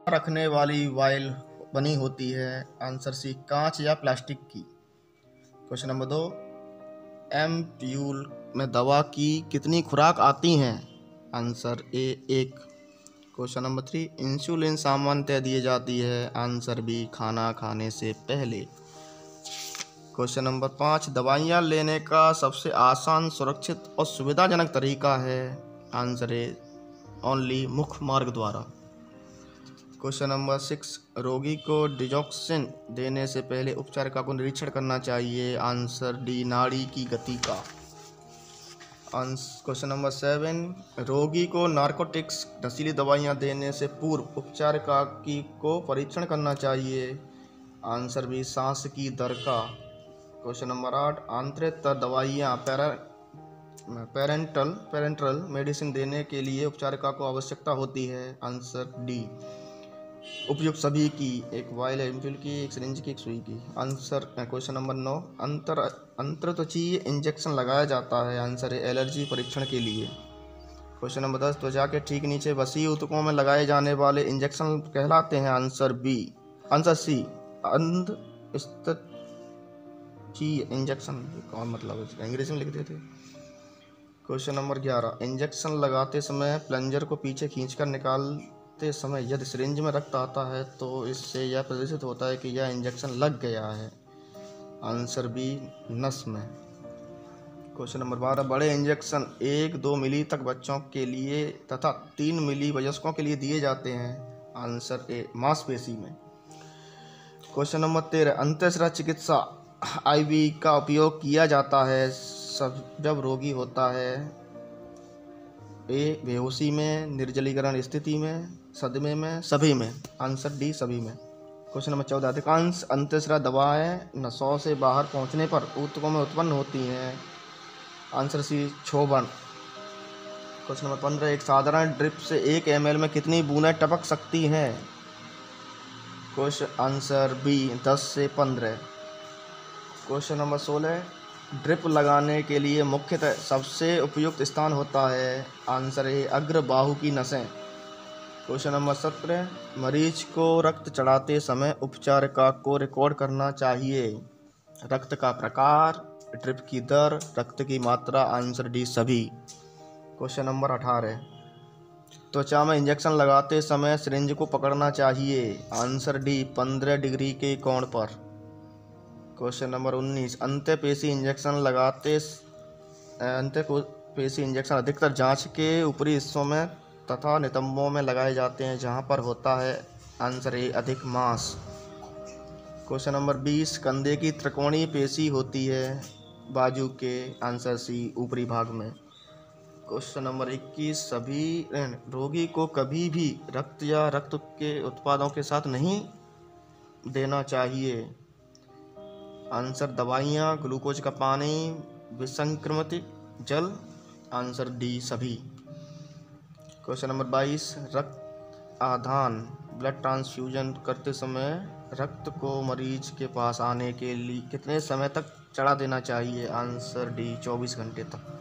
रखने वाली वायल बनी होती है? आंसर सी, कांच या प्लास्टिक की। क्वेश्चन नंबर 2, एम्प्यूल में दवा की कितनी खुराक आती हैं? Answer A, 1। Question number 3, insulin सामान्यतः दी जाती है? आंसर बी, खाना खाने से पहले। क्वेश्चन नंबर 5, दवाइयाँ लेने का सबसे आसान, सुरक्षित और सुविधाजनक तरीका है? आंसर ए, ओनली मुख्य मार्ग द्वारा। क्वेश्चन नंबर 6, रोगी को डिजॉक्सिन देने से पहले उपचार का निरीक्षण करना चाहिए? आंसर डी, नाड़ी की गति का। क्वेश्चन नंबर 7, रोगी को नार्कोटिक्स नशीली दवाइयाँ देने से पूर्व उपचार को परीक्षण करना चाहिए? आंसर बी, सांस की दर का। क्वेश्चन नंबर 8, आंतरिक दवाइयाँ पेरेंटल मेडिसिन देने के लिए उपचार को आवश्यकता होती है? आंसर डी, उपयुक्त सभी की, एक वायल एम्प्यूल की, एक सिरिंज की, एक सुई की। आंसर क्वेश्चन नंबर 9, अंतर्त्वचीय इंजेक्शन लगाया जाता है? आंसर है एलर्जी परीक्षण के लिए। क्वेश्चन नंबर 10, त्वचा के ठीक नीचे वसी ऊतकों में लगाए जाने वाले इंजेक्शन कहलाते हैं? आंसर सी, अंतर्त्वचीय इंजेक्शन। कौन मतलब है, अंग्रेजी में लिख देते। क्वेश्चन नंबर 11, इंजेक्शन लगाते समय प्लंजर को पीछे खींचकर निकालते समय यदि सिरिंज में रक्त आता है तो इससे यह प्रदर्शित होता है कि यह इंजेक्शन लग गया है? आंसर बी, नस में। क्वेश्चन नंबर 12, बड़े इंजेक्शन 1-2 मिली तक बच्चों के लिए तथा 3 मिली वयस्कों के लिए दिए जाते हैं? आंसर ए, मांसपेशी में। क्वेश्चन नंबर 13, अंतःशिरा चिकित्सा आईवी का उपयोग किया जाता है जब रोगी होता है? ए, बेहोशी में, निर्जलीकरण स्थिति में, सदमे में, सभी में। आंसर डी, सभी में। क्वेश्चन नंबर 14, अधिकांश अंतःशिरा दवाएं नसों से बाहर पहुंचने पर ऊतकों में उत्पन्न होती हैं? आंसर सी, क्षोभन। क्वेश्चन नंबर 15, एक साधारण ड्रिप से 1 ml में कितनी बूंदें टपक सकती हैं? क्वेश्चन आंसर बी, 10 से 15। क्वेश्चन नंबर 16, ड्रिप लगाने के लिए मुख्यतः सबसे उपयुक्त स्थान होता है? आंसर ए, अग्र बाहु की नसें। क्वेश्चन नंबर 17, मरीज को रक्त चढ़ाते समय उपचार को रिकॉर्ड करना चाहिए? रक्त का प्रकार, ड्रिप की दर, रक्त की मात्रा। आंसर डी, सभी। क्वेश्चन नंबर 18, त्वचा में इंजेक्शन लगाते समय सिरिंज को पकड़ना चाहिए? आंसर डी, 15 डिग्री के कोण पर। क्वेश्चन नंबर 19, अंतःपेशी इंजेक्शन अधिकतर जांच के ऊपरी हिस्सों में तथा नितंबों में लगाए जाते हैं जहां पर होता है? आंसर ए, अधिक मांस। क्वेश्चन नंबर 20, कंधे की त्रिकोणीय पेशी होती है बाजू के? आंसर सी, ऊपरी भाग में। क्वेश्चन नंबर 21, सभी रोगी को कभी भी रक्त या रक्त के उत्पादों के साथ नहीं देना चाहिए? आंसर, दवाइयाँ, ग्लूकोज का पानी, विसंक्रमित जल। आंसर डी, सभी। क्वेश्चन नंबर 22, रक्त आदान ब्लड ट्रांसफ्यूजन करते समय रक्त को मरीज के पास आने के लिए कितने समय तक चढ़ा देना चाहिए? आंसर डी, 24 घंटे तक।